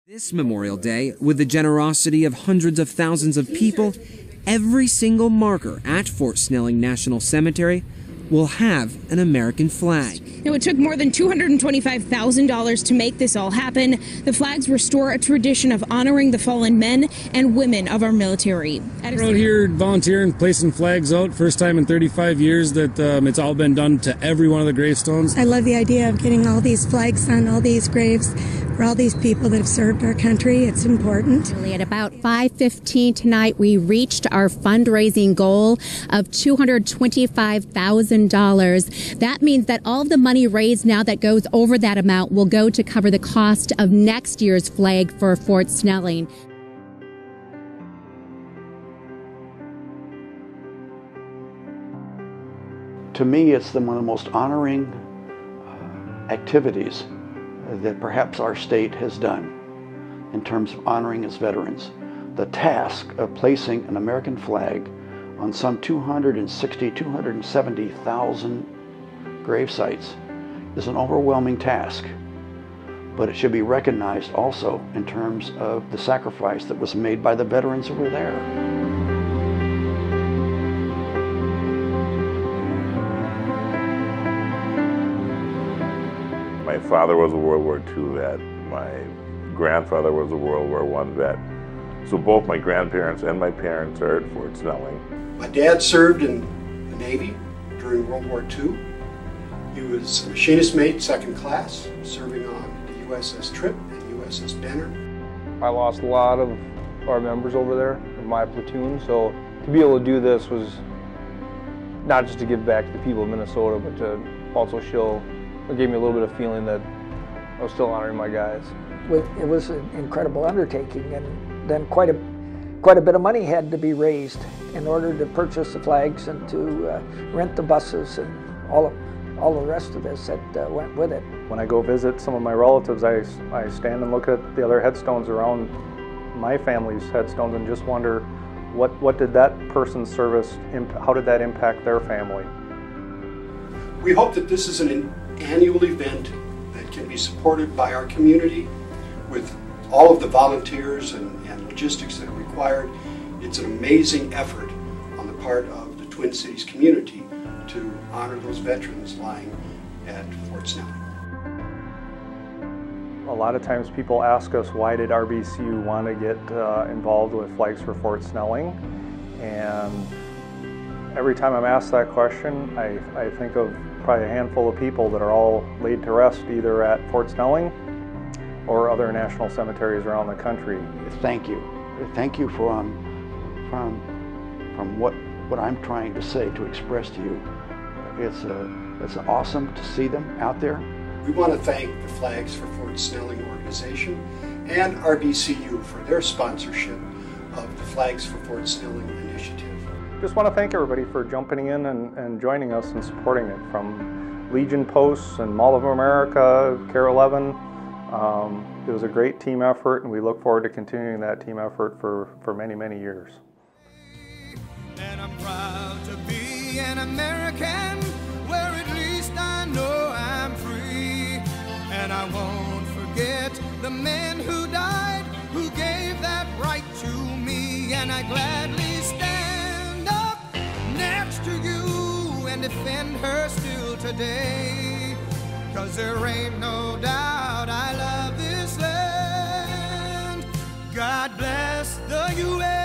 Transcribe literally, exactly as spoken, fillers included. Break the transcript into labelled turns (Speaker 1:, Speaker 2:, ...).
Speaker 1: This Memorial Day, with the generosity of hundreds of thousands of people, every single marker at Fort Snelling National Cemetery will have an American flag.
Speaker 2: Now, it took more than two hundred twenty-five thousand dollars to make this all happen. The flags restore a tradition of honoring the fallen men and women of our military.
Speaker 3: We're out here volunteering, placing flags out. First time in thirty-five years that um, it's all been done to every one of the gravestones.
Speaker 4: I love the idea of getting all these flags on all these graves for all these people that have served our country. It's important.
Speaker 5: At about five fifteen tonight, we reached our fundraising goal of two hundred twenty-five thousand dollars. That means that all of the money raised now that goes over that amount will go to cover the cost of next year's flag for Fort Snelling.
Speaker 6: To me, it's the, one of the most honoring uh, activities that perhaps our state has done in terms of honoring its veterans. The task of placing an American flag on some two hundred sixty, two hundred seventy thousand grave sites is an overwhelming task, but it should be recognized also in terms of the sacrifice that was made by the veterans who were there.
Speaker 7: My father was a World War Two vet. My grandfather was a World War One vet. So both my grandparents and my parents are at Fort Snelling.
Speaker 8: My dad served in the Navy during World War Two. He was a machinist mate, second class, serving on the U S S Trip and U S S Banner.
Speaker 9: I lost a lot of our members over there in my platoon, so to be able to do this was not just to give back to the people of Minnesota, but to also show, it gave me a little bit of feeling that I was still honoring my guys.
Speaker 10: It was an incredible undertaking, and then quite a quite a bit of money had to be raised in order to purchase the flags and to uh, rent the buses and all of all the rest of this that uh, went with it.
Speaker 9: When I go visit some of my relatives, I, I stand and look at the other headstones around my family's headstones and just wonder what what did that person's service, how did that impact their family?
Speaker 8: We hope that this is an annual event that can be supported by our community with all of the volunteers and, and logistics that are required. It's an amazing effort on the part of the Twin Cities community to honor those veterans lying at Fort Snelling.
Speaker 9: A lot of times people ask us, why did R B C U want to get uh, involved with Flags for Fort Snelling? And every time I'm asked that question, I, I think of probably a handful of people that are all laid to rest either at Fort Snelling or other national cemeteries around the country.
Speaker 6: Thank you. Thank you from, from, from what, what I'm trying to say, to express to you. It's, uh, it's awesome to see them out there.
Speaker 8: We want to thank the Flags for Fort Snelling organization and R B C U for their sponsorship of the Flags for Fort Snelling initiative.
Speaker 9: Just want to thank everybody for jumping in and, and joining us and supporting it, from Legion Posts and Mall of America, Care eleven. Um, it was a great team effort, and we look forward to continuing that team effort for, for many, many years.
Speaker 11: And I'm proud to be an American, where at least I know I'm free. And I won't forget the men who died, who gave that right to me. And I gladly stand up next to you and defend her still today. 'Cause there ain't no doubt I love this land. God bless the U S